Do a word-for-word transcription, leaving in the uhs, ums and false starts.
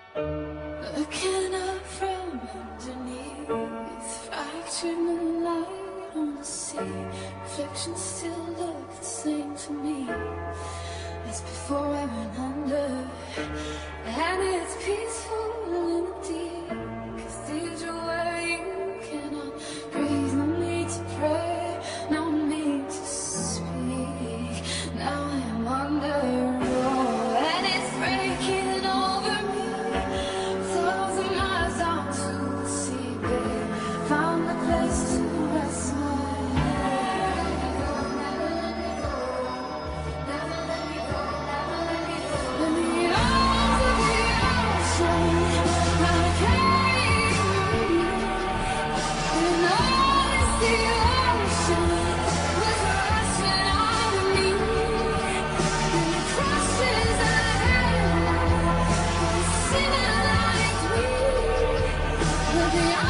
Looking up from underneath, fractured moonlight on the sea. Reflections still look the same to me as before I went under. And it's peaceful in the deep, 'cause these are where you cannot breathe. No need to pray, no need to speak. Now I'm under. And it's breaking over me. Thousand miles down to the sea, babe. Found a place to rest my head. Never let me go, never let me go, never let me go. In the arms of the ocean, I carry you. And all is the ocean was rushing on me. And it crushes ahead. Sinner like me, but the